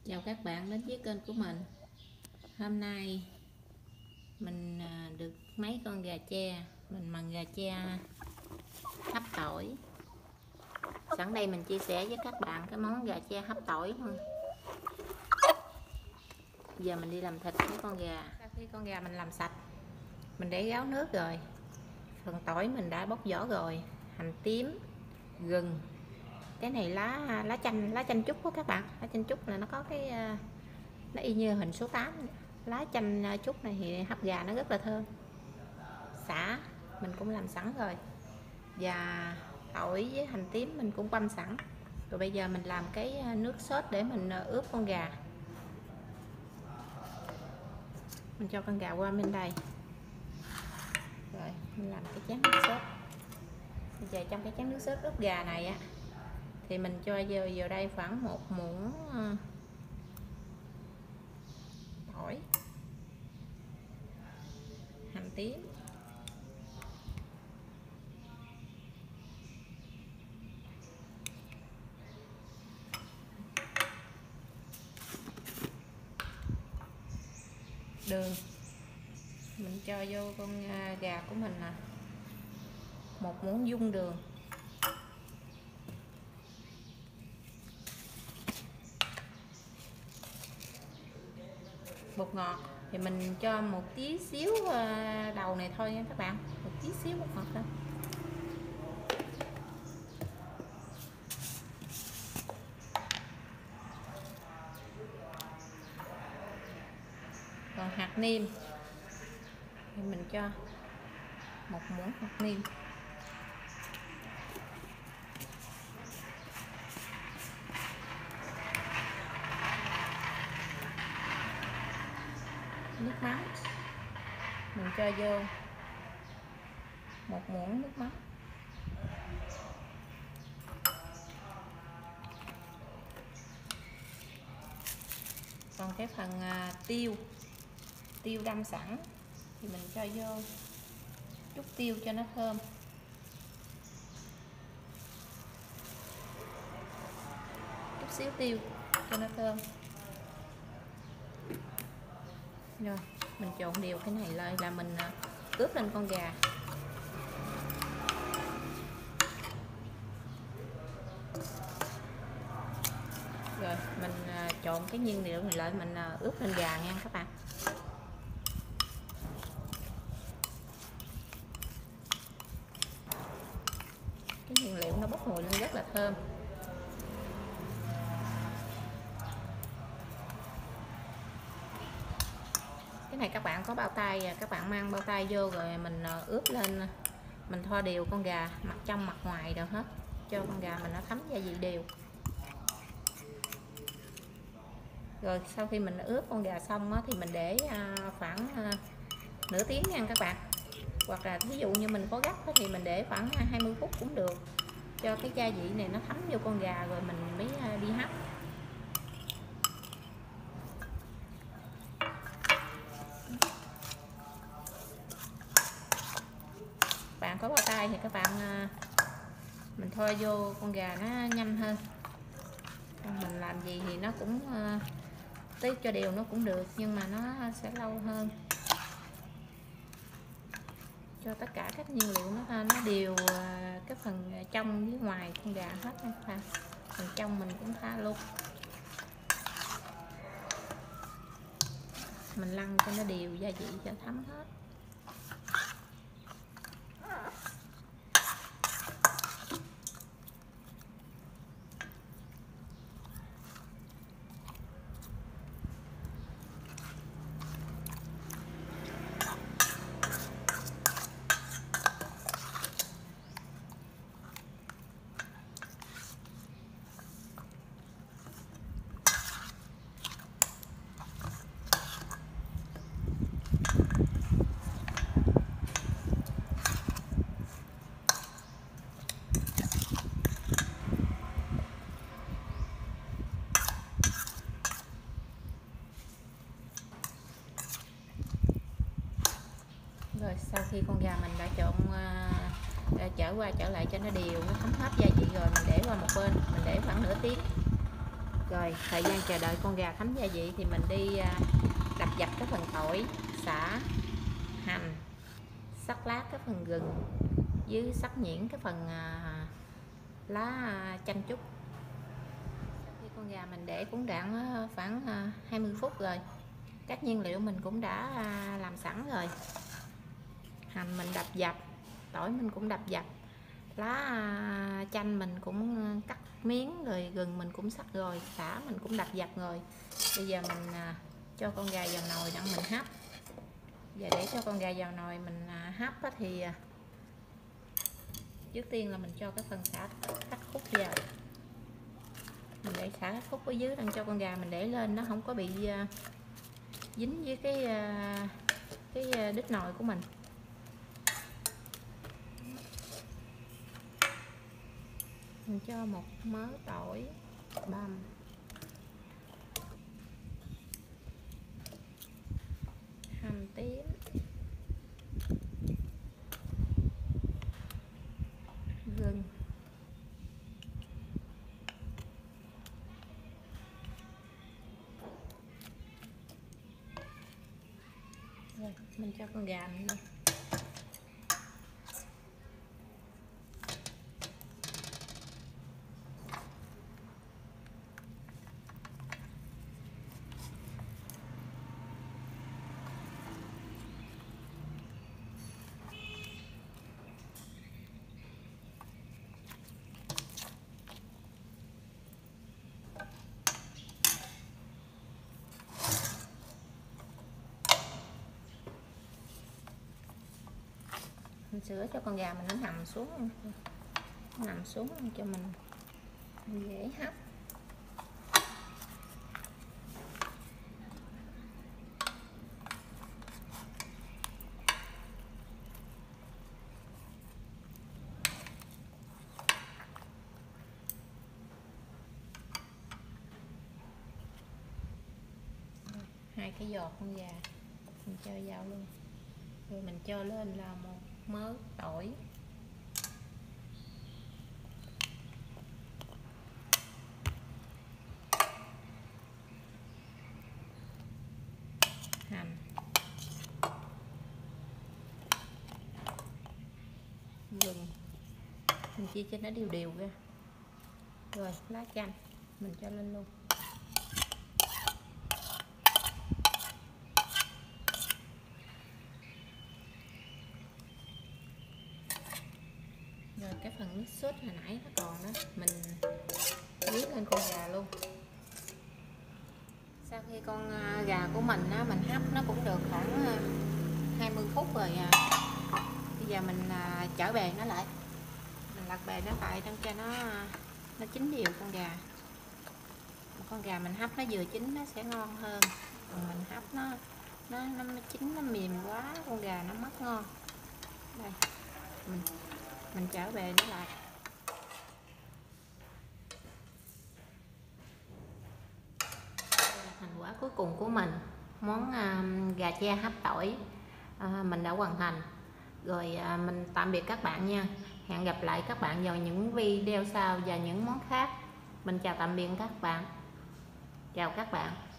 Chào các bạn đến với kênh của mình. Hôm nay mình được mấy con gà tre, mình mần gà tre hấp tỏi. Sẵn đây mình chia sẻ với các bạn cái món gà tre hấp tỏi thôi. Giờ mình đi làm thịt với con gà. Sau khi con gà mình làm sạch, mình để ráo nước rồi. Phần tỏi mình đã bóc vỏ rồi, hành tím, gừng. Cái này lá chanh trúc của các bạn. Lá chanh trúc là nó có cái nó y như hình số 8. Lá chanh trúc này thì hấp gà nó rất là thơm. Sả mình cũng làm sẵn rồi, và tỏi với hành tím mình cũng băm sẵn rồi. Bây giờ mình làm cái nước sốt để mình ướp con gà. Mình cho con gà qua bên đây rồi mình làm cái chén nước sốt. Bây giờ trong cái chén nước sốt ướp gà này á thì mình cho vào đây khoảng 1 muỗng tỏi, hành tím, đường. Mình cho vô con gà của mình là 1 muỗng dung đường, bột ngọt thì mình cho một tí xíu đầu này thôi nha các bạn, một tí xíu bột ngọt thôi. Còn hạt nêm thì mình cho 1 muỗng hạt nêm, nước mắm mình cho vô 1 muỗng nước mắm. Còn cái phần tiêu đâm sẵn thì mình cho vô chút tiêu cho nó thơm, chút xíu tiêu cho nó thơm. Rồi mình trộn đều cái này lại là mình ướp lên con gà. Rồi mình trộn cái nguyên liệu này lại mình ướp lên gà nha các bạn. Cái nguyên liệu nó bốc mùi lên rất là thơm. Cái này các bạn có bao tay, các bạn mang bao tay vô rồi mình ướp lên, mình thoa đều con gà mặt trong mặt ngoài rồi hết, cho con gà mình nó thấm gia vị đều. Rồi sau khi mình ướp con gà xong á, thì mình để khoảng nửa tiếng nha các bạn. Hoặc là ví dụ như mình có gấp thì mình để khoảng 20 phút cũng được, cho cái gia vị này nó thấm vô con gà rồi mình mới đi hấp. Bạn có bao tay thì các bạn mình thoa vô con gà nó nhanh hơn. Mình làm gì thì nó cũng tiếp cho đều nó cũng được, nhưng mà nó sẽ lâu hơn, cho tất cả các nguyên liệu nó đều cái phần trong với ngoài con gà hết ha. Phần trong mình cũng pha luôn, mình lăn cho nó đều gia vị cho thấm hết. Rồi sau khi con gà mình đã trộn trở lại cho nó đều, nó thấm hết gia vị rồi, mình để qua một bên, mình để khoảng nửa tiếng. Rồi thời gian chờ đợi con gà thấm gia vị thì mình đi đập dập cái phần tỏi, xả, hành, sắc lát cái phần gừng, với sắc nhuyễn cái phần lá chanh chúc. Sau khi con gà mình để cũng đạn khoảng 20 phút rồi, các nhiên liệu mình cũng đã làm sẵn rồi. Hành mình đập dập, tỏi mình cũng đập dập, lá chanh mình cũng cắt miếng rồi, gừng mình cũng sắc rồi, xả mình cũng đập dập rồi. Bây giờ mình cho con gà vào nồi đặng mình hấp. Giờ để cho con gà vào nồi mình hấp thì trước tiên là mình cho cái phần xả cắt khúc vào. Mình để xả cắt khúc ở dưới đang cho con gà mình để lên nó không có bị dính với cái đít nồi của mình. Mình cho một mớ tỏi băm, hành tím, gừng, rồi mình cho con gà mình lên. Mình sửa cho con gà mình nó nằm xuống cho mình dễ hấp. Hai cái giò con gà mình cho vào luôn, rồi mình cho lên là một mớ tỏi, hành, gừng, mình chia cho nó đều đều ra, rồi lá chanh mình cho lên luôn. Rồi cái phần nước sốt hồi nãy nó còn đó mình dưới lên con gà luôn. Sau khi con gà của mình á, mình hấp nó cũng được khoảng 20 phút rồi. Bây giờ mình chở bề nó lại, mình lật bề nó lại để cho nó chín đều con gà. Con gà mình hấp nó vừa chín nó sẽ ngon hơn, còn mình hấp nó chín nó mềm quá con gà nó mất ngon. Đây mình chở bề nó lại. Đây là thành quả cuối cùng của mình, món gà che hấp tỏi mình đã hoàn thành rồi. Mình tạm biệt các bạn nha, hẹn gặp lại các bạn vào những video sau và những món khác. Mình chào tạm biệt các bạn, chào các bạn.